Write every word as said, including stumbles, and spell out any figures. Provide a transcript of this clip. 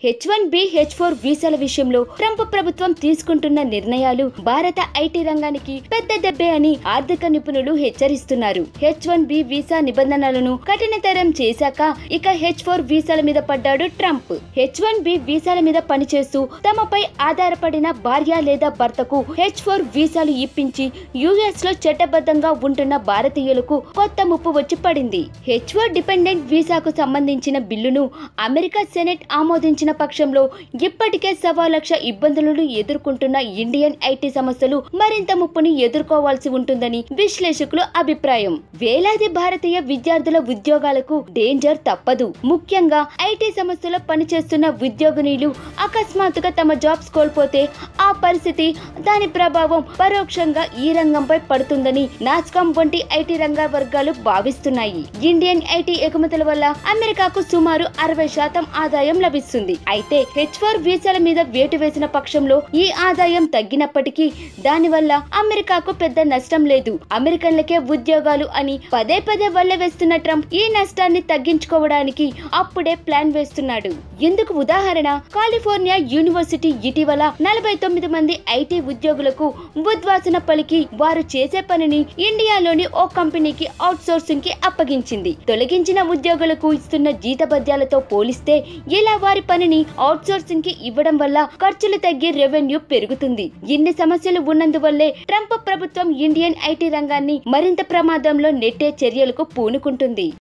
H one B H four వీసాల విషయంలో Trump ప్రభుత్వం తీసుకుంటున్న నిర్ణయాలు భారత ఐటీ రంగానికి పెద్ద దెబ్బే అని ఆర్థిక నిపుణులు హెచ్చరిస్తున్నారు. హెచ్ వన్ బి వీసా నిబంధనలను కఠినతరం చేశాక ఇక హెచ్ ఫోర్ వీసాల మీద పడ్డాడు ట్రంప్. హెచ్ వన్ బి వీసాల మీద పనిచేస్తూ తమపై ఆధారపడిన భార్య లేదా భర్తకు హెచ్ ఫోర్ వీసాలు ఇప్పించి యుఎస్ లో చట్టబద్ధంగా ఉంటున్న భారతీయులకు కొత్త ముప్పు వచ్చి పడింది. హెచ్ ఫోర్ డిపెండెంట్ వీసాకు సంబంధించిన బిల్లును అమెరికా సెనెట్ ఆమోదించిన పక్షంలో ఇప్పటికే సవా లక్ష ఇబ్బందులను ఎదుర్కొంటున్న ఇండియన్ ఐటీ సంస్థలు మరింత ముప్పుని ఎదుర్కోవాల్సి ఉంటుందని విశ్లేషకుల అభిప్రాయం. వేలాది భారతీయ విద్యార్థుల ఉద్యోగాలకు డేంజర్ తప్పదు. ముఖ్యంగా ఐటీ సంస్థలో పనిచేస్తున్న ఉద్యోగినీలు అకస్మాత్తుగా తమ జాబ్స్ కోల్పోతే ఆ పరిస్థితి, దాని ప్రభావం పరోక్షంగా ఈ రంగంపై పడుతుందని నాస్కామ్ వంటి ఐటీ రంగ వర్గాలు భావిస్తున్నాయి. ఇండియన్ ఐటీ ఎగుమతుల వల్ల అమెరికాకు సుమారు అరవై శాతం ఆదాయం లభిస్తుంది. అయితే హెచ్ ఫోర్ వీసాల మీద వేటు వేసిన పక్షంలో ఈ ఆదాయం తగ్గినప్పటికీ దానివల్ల అమెరికాకు పెద్ద నష్టం లేదు, అమెరికన్లకే ఉద్యోగాలు అని పదే పదే వల్ల వేస్తున్న ట్రంప్ ఈ నష్టాన్ని తగ్గించుకోవడానికి అప్పుడే ప్లాన్ వేస్తున్నాడు. ఇందుకు ఉదాహరణ కాలిఫోర్నియా యూనివర్సిటీ ఇటీవల నలభై తొమ్మిది మంది ఐటీ ఉద్యోగులకు ఉద్వాసన పలికి వారు చేసే పనిని ఇండియాలోని ఓ కంపెనీకి అవుట్ సోర్సింగ్ కి అప్పగించింది. తొలగించిన ఉద్యోగులకు ఇస్తున్న జీతభత్యాలతో పోలిస్తే ఇలా వారి పనిని అవుట్ సోర్సింగ్ కి ఇవ్వడం వల్ల ఖర్చులు తగ్గి రెవెన్యూ పెరుగుతుంది. ఇన్ని సమస్యలు ఉన్నందువల్లే ట్రంప్ ప్రభుత్వం ఇండియన్ ఐటీ రంగాన్ని మరింత ప్రమాదంలో నెట్టే చర్యలకు పూనుకుంటుంది.